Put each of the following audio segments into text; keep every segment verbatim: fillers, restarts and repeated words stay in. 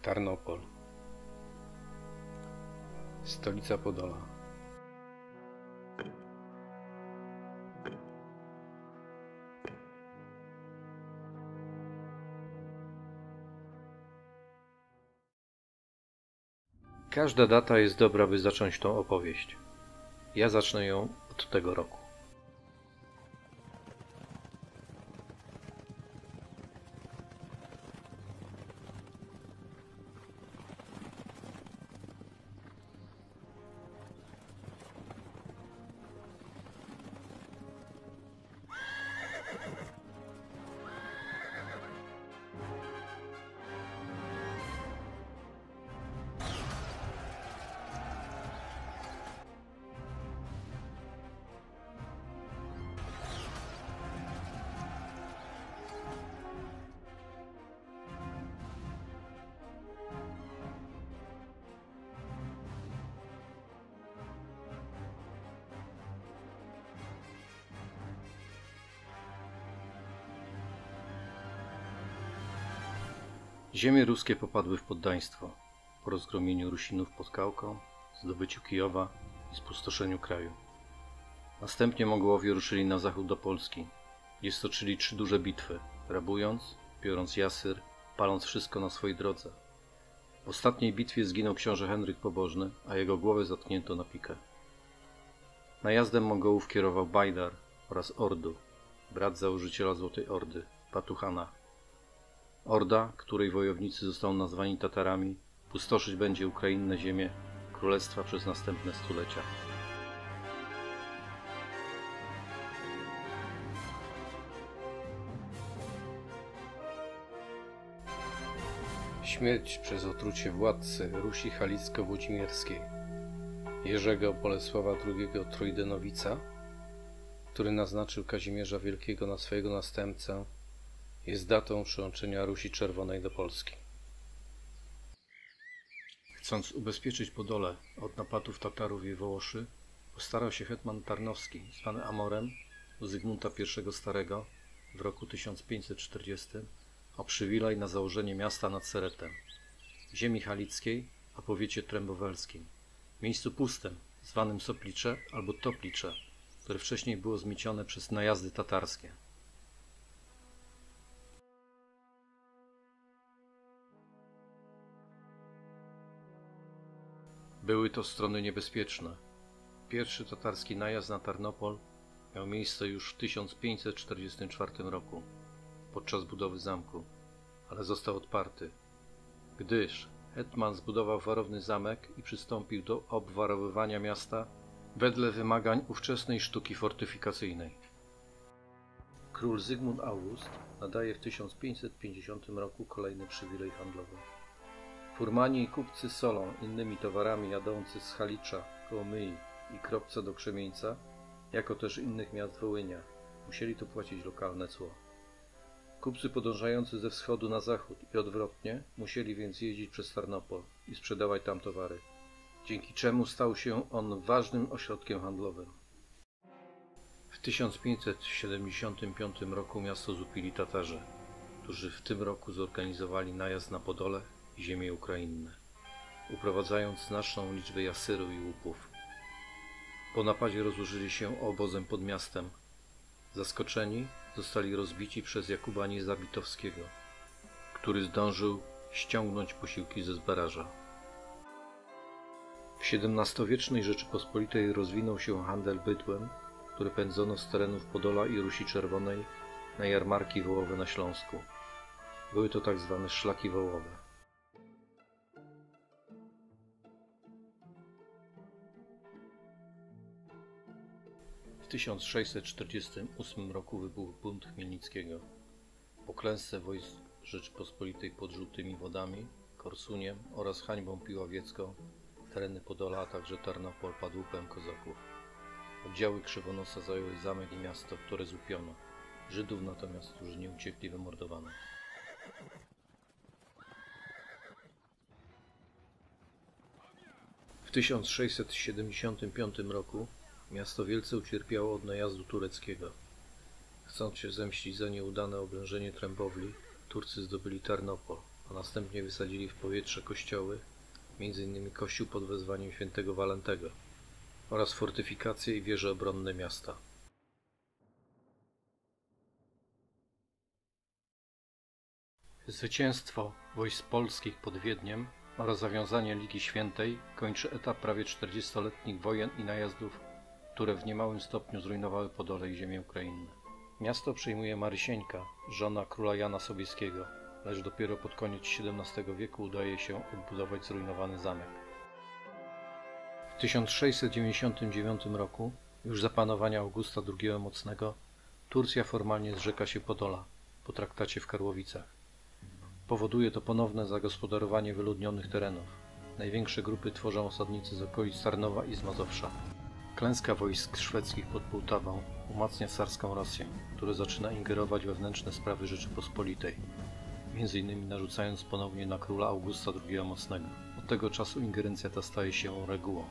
Tarnopol, stolica Podola. Każda data jest dobra, by zacząć tą opowieść. Ja zacznę ją od tego roku. Ziemie ruskie popadły w poddaństwo po rozgromieniu Rusinów pod Kałką, zdobyciu Kijowa i spustoszeniu kraju. Następnie Mongołowie ruszyli na zachód do Polski, gdzie stoczyli trzy duże bitwy, rabując, biorąc Jasyr, paląc wszystko na swojej drodze. W ostatniej bitwie zginął książę Henryk Pobożny, a jego głowę zatknięto na pikę. Najazdem Mongołów kierował Bajdar oraz Ordu, brat założyciela Złotej Ordy, Batu-Chana. Orda, której wojownicy zostaną nazwani Tatarami, pustoszyć będzie ukrainne ziemie królestwa przez następne stulecia. Śmierć przez otrucie władcy Rusi Halicko-Włodzimierskiej, Jerzego Bolesława drugiego Trojdenowica, który naznaczył Kazimierza Wielkiego na swojego następcę, jest datą przyłączenia Rusi Czerwonej do Polski. Chcąc ubezpieczyć Podole od napadów Tatarów i Wołoszy, postarał się hetman Tarnowski, zwany Amorem, u Zygmunta pierwszego Starego w roku tysiąc pięćset czterdziestym o przywilej na założenie miasta nad Seretem, ziemi halickiej, a powiecie trembowelskim, miejscu pustym, zwanym Soplicze albo Toplicze, które wcześniej było zmiecione przez najazdy tatarskie. Były to strony niebezpieczne. Pierwszy tatarski najazd na Tarnopol miał miejsce już w tysiąc pięćset czterdziestym czwartym roku, podczas budowy zamku, ale został odparty, gdyż hetman zbudował warowny zamek i przystąpił do obwarowywania miasta wedle wymagań ówczesnej sztuki fortyfikacyjnej. Król Zygmunt August nadaje w tysiąc pięćset pięćdziesiątym roku kolejny przywilej handlowy. Furmani i kupcy solą, innymi towarami jadący z Halicza, Kołomyi i Kropca do Krzemieńca, jako też innych miast Wołynia, musieli tu płacić lokalne cło. Kupcy podążający ze wschodu na zachód i odwrotnie musieli więc jeździć przez Tarnopol i sprzedawać tam towary, dzięki czemu stał się on ważnym ośrodkiem handlowym. W tysiąc pięćset siedemdziesiątym piątym roku miasto zupili Tatarzy, którzy w tym roku zorganizowali najazd na Podole i ziemie ukrainne, uprowadzając znaczną liczbę jasyru i łupów. Po napadzie rozłożyli się obozem pod miastem. Zaskoczeni zostali rozbici przez Jakuba Niezabitowskiego, który zdążył ściągnąć posiłki ze Zbaraża. W siedemnastowiecznej Rzeczypospolitej rozwinął się handel bydłem, który pędzono z terenów Podola i Rusi Czerwonej na jarmarki wołowe na Śląsku. Były to tak zwane szlaki wołowe. W tysiąc sześćset czterdziestym ósmym roku wybuchł bunt Chmielnickiego. Po klęsce wojsk Rzeczypospolitej pod Żółtymi Wodami, Korsuniem oraz hańbą piławiecką tereny Podola, a także Tarnopol padł łupem kozaków. Oddziały Krzywonosa zajęły zamek i miasto, które złupiono. Żydów natomiast, którzy nie uciekli, wymordowano. W tysiąc sześćset siedemdziesiątym piątym roku miasto wielce ucierpiało od najazdu tureckiego. Chcąc się zemścić za nieudane oblężenie Trembowli, Turcy zdobyli Tarnopol, a następnie wysadzili w powietrze kościoły, między innymi kościół pod wezwaniem świętego Walentego oraz fortyfikacje i wieże obronne miasta. Zwycięstwo wojsk polskich pod Wiedniem oraz zawiązanie Ligi Świętej kończy etap prawie czterdziestoletnich wojen i najazdów, które w niemałym stopniu zrujnowały Podole i ziemię ukrainne. Miasto przejmuje Marysieńka, żona króla Jana Sobieskiego, lecz dopiero pod koniec siedemnastego wieku udaje się odbudować zrujnowany zamek. W tysiąc sześćset dziewięćdziesiątym dziewiątym roku, już za panowania Augusta drugiego Mocnego, Turcja formalnie zrzeka się Podola po traktacie w Karłowicach. Powoduje to ponowne zagospodarowanie wyludnionych terenów. Największe grupy tworzą osadnicy z okolic Tarnowa i z Mazowsza. Klęska wojsk szwedzkich pod Pułtawą umacnia carską Rosję, która zaczyna ingerować we wewnętrzne sprawy Rzeczypospolitej, między innymi narzucając ponownie na króla Augusta drugiego Mocnego. Od tego czasu ingerencja ta staje się regułą.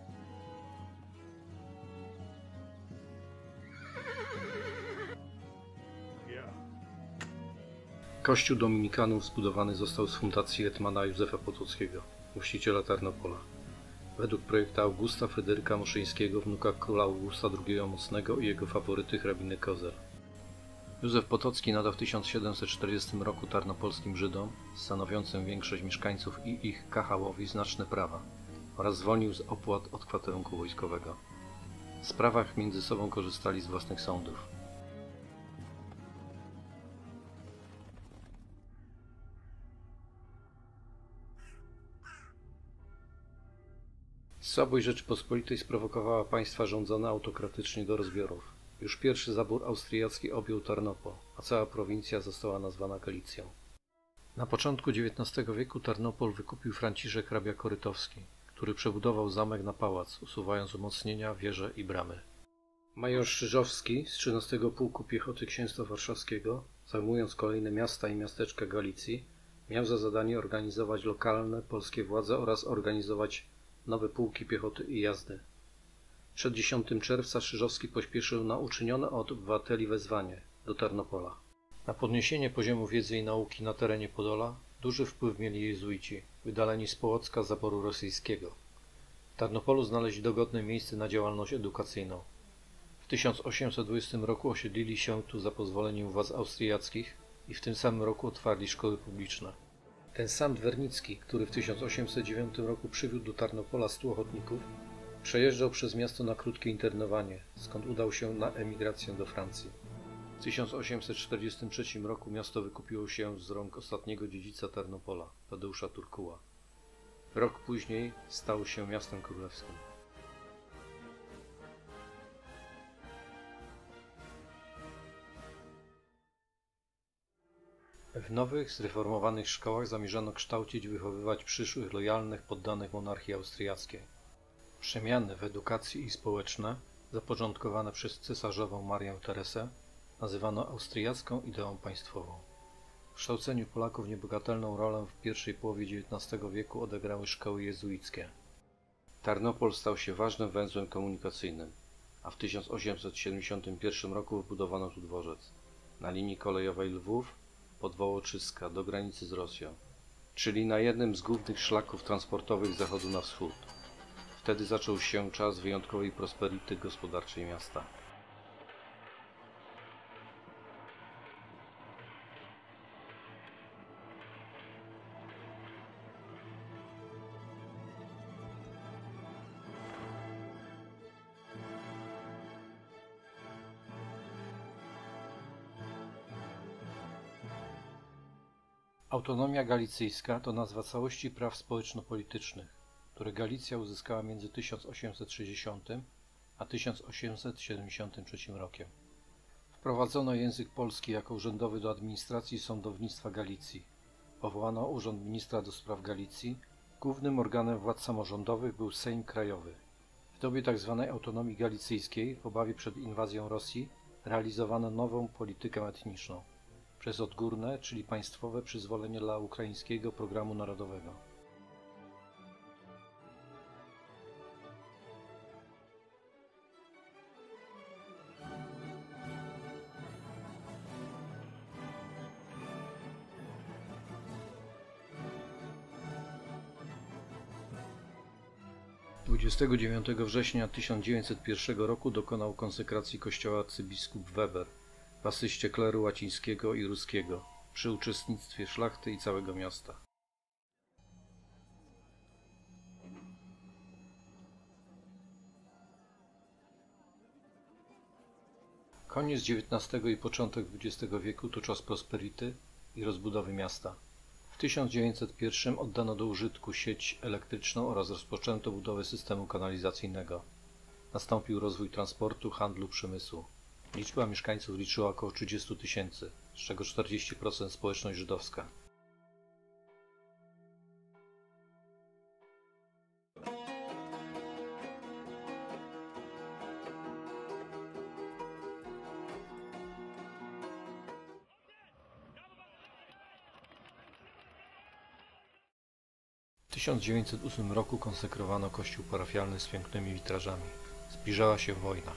Kościół dominikanów zbudowany został z fundacji hetmana Józefa Potockiego, właściciela Tarnopola. Według projektu Augusta Fryderyka Moszyńskiego, wnuka króla Augusta drugiego Mocnego i jego faworyty hrabiny Kozel. Józef Potocki nadał w tysiąc siedemset czterdziestym roku tarnopolskim Żydom, stanowiącym większość mieszkańców i ich kahałowi, znaczne prawa oraz zwolnił z opłat od kwaterunku wojskowego. W sprawach między sobą korzystali z własnych sądów. Słabość Rzeczypospolitej sprowokowała państwa rządzone autokratycznie do rozbiorów. Już pierwszy zabór austriacki objął Tarnopol, a cała prowincja została nazwana Galicją. Na początku dziewiętnastego wieku Tarnopol wykupił Franciszek hrabia Korytowski, który przebudował zamek na pałac, usuwając umocnienia, wieże i bramy. Major Strzyżowski z trzynastego Pułku Piechoty Księstwa Warszawskiego, zajmując kolejne miasta i miasteczka Galicji, miał za zadanie organizować lokalne polskie władze oraz organizować nowe pułki piechoty i jazdy. Przed dziesiątego czerwca Strzyżowski pośpieszył na uczynione od obywateli wezwanie do Tarnopola. Na podniesienie poziomu wiedzy i nauki na terenie Podola duży wpływ mieli jezuici, wydaleni z Połocka z zaboru rosyjskiego. W Tarnopolu znaleźli dogodne miejsce na działalność edukacyjną. W tysiąc osiemset dwudziestym roku osiedlili się tu za pozwoleniem władz austriackich i w tym samym roku otwarli szkoły publiczne. Ten sam Dwernicki, który w tysiąc osiemset dziewiątym roku przywiódł do Tarnopola stu ochotników, przejeżdżał przez miasto na krótkie internowanie, skąd udał się na emigrację do Francji. W tysiąc osiemset czterdziestym trzecim roku miasto wykupiło się z rąk ostatniego dziedzica Tarnopola, Tadeusza Turkuła. Rok później stało się miastem królewskim. W nowych, zreformowanych szkołach zamierzano kształcić i wychowywać przyszłych, lojalnych poddanych monarchii austriackiej. Przemiany w edukacji i społeczne, zapoczątkowane przez cesarzową Marię Teresę, nazywano austriacką ideą państwową. W kształceniu Polaków niebagatelną rolę w pierwszej połowie dziewiętnastego wieku odegrały szkoły jezuickie. Tarnopol stał się ważnym węzłem komunikacyjnym, a w tysiąc osiemset siedemdziesiątym pierwszym roku wybudowano tu dworzec na linii kolejowej Lwów pod Wołoczyska do granicy z Rosją, czyli na jednym z głównych szlaków transportowych z zachodu na wschód. Wtedy zaczął się czas wyjątkowej prosperity gospodarczej miasta. Autonomia galicyjska to nazwa całości praw społeczno-politycznych, które Galicja uzyskała między tysiąc osiemset sześćdziesiątym a tysiąc osiemset siedemdziesiątym trzecim rokiem. Wprowadzono język polski jako urzędowy do administracji i sądownictwa Galicji. Powołano Urząd Ministra do Spraw Galicji. Głównym organem władz samorządowych był Sejm Krajowy. W dobie tzw. autonomii galicyjskiej, w obawie przed inwazją Rosji, realizowano nową politykę etniczną przez odgórne, czyli państwowe przyzwolenie dla ukraińskiego programu narodowego. dwudziestego dziewiątego września tysiąc dziewięćset pierwszego roku dokonał konsekracji kościoła arcybiskup Weber w asyście kleru łacińskiego i ruskiego przy uczestnictwie szlachty i całego miasta. Koniec dziewiętnastego i początek dwudziestego wieku to czas prosperity i rozbudowy miasta. W tysiąc dziewięćset pierwszym oddano do użytku sieć elektryczną oraz rozpoczęto budowę systemu kanalizacyjnego. Nastąpił rozwój transportu, handlu, przemysłu. Liczba mieszkańców liczyła około trzydziestu tysięcy, z czego czterdzieści procent społeczność żydowska. W tysiąc dziewięćset ósmym roku konsekrowano kościół parafialny z pięknymi witrażami. Zbliżała się wojna.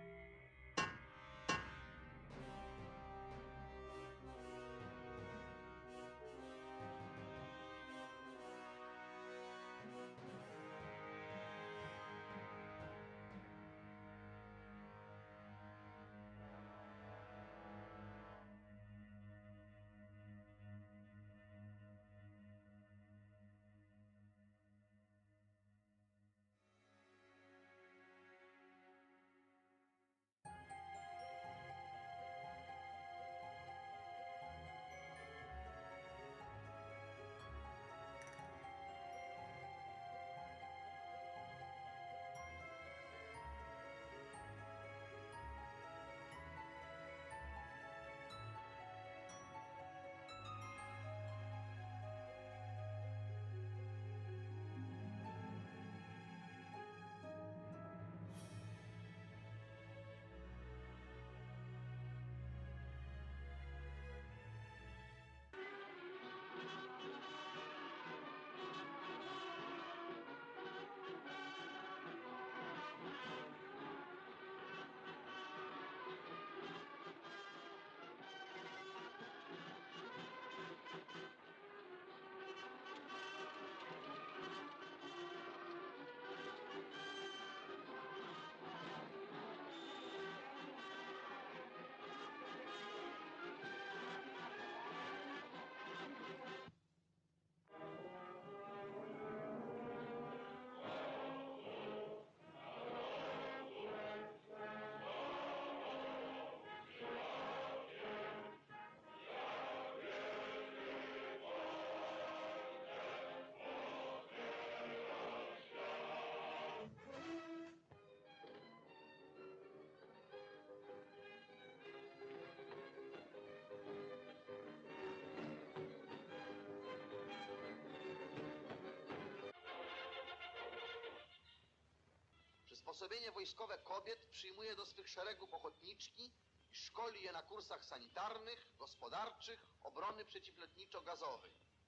Przysposobienie wojskowe kobiet przyjmuje do swych szeregów ochotniczki i szkoli je na kursach sanitarnych, gospodarczych, obrony przeciwlotniczo-gazowej.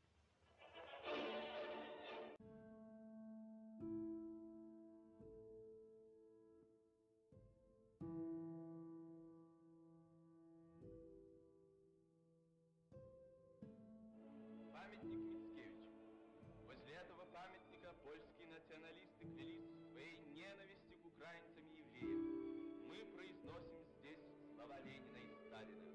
Памятник Мицкевичу. Возле этого памятника польские националисты клялись в своей ненависти к украинцам и евреям. Мы произносим здесь слова Ленина и Сталина.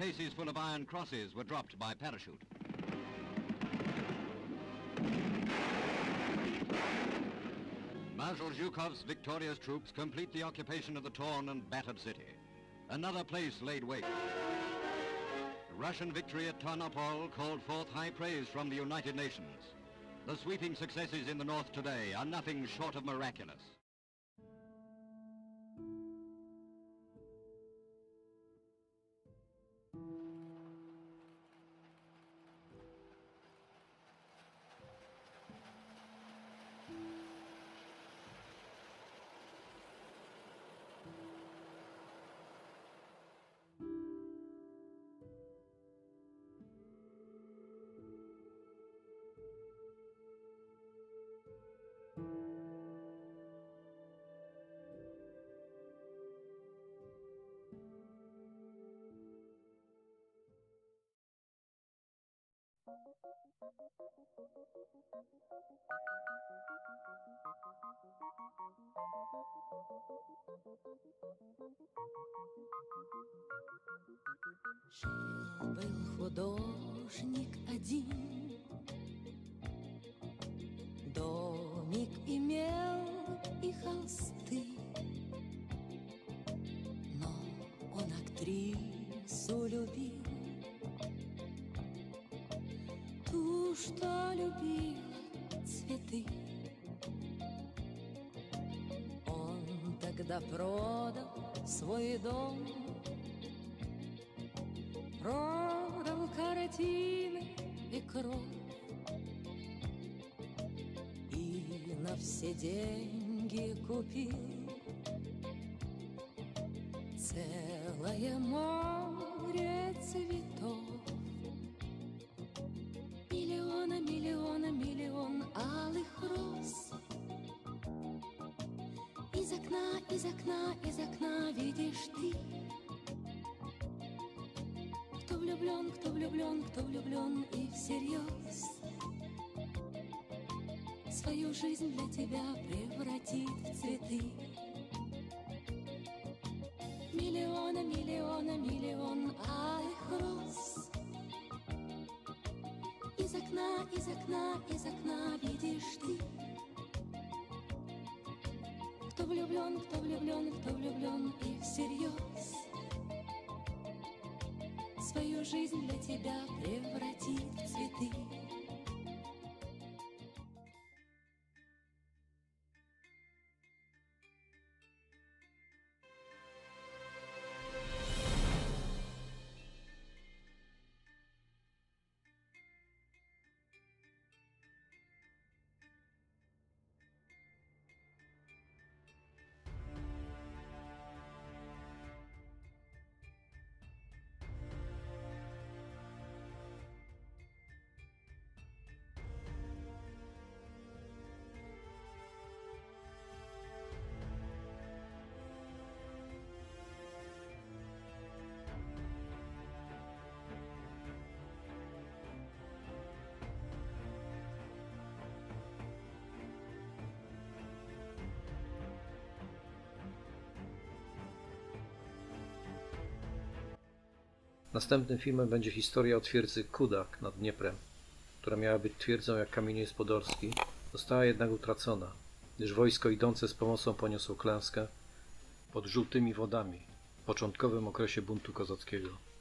cases full of iron crosses were dropped by parachute. Marshal Zhukov's victorious troops complete the occupation of the torn and battered city. Another place laid waste. Russian victory at Tarnopol called forth high praise from the United Nations. The sweeping successes in the north today are nothing short of miraculous. Жил-был художник один, домик имел и холсты, но он актрису любил, ту, что любила цветы. Он тогда продал свой дом, продал картины и кровь, и на все деньги купил целое море цветов. Миллиона, миллиона, миллион алых роз. Из окна, из окна, из окна видишь ты. Кто влюблен, кто влюблен, кто влюблен и всерьез свою жизнь для тебя превратит в цветы. Миллиона, миллиона, миллион алых роз. Из окна, из окна, из окна видишь ты. Кто влюблен, кто влюблен, кто влюблен и всерьез свою жизнь для тебя превратит в цветы. Następnym filmem będzie historia o twierdzy Kudak nad Dnieprem, która miała być twierdzą jak Kamieniec Podolski, została jednak utracona, gdyż wojsko idące z pomocą poniosło klęskę pod Żółtymi Wodami w początkowym okresie buntu kozackiego.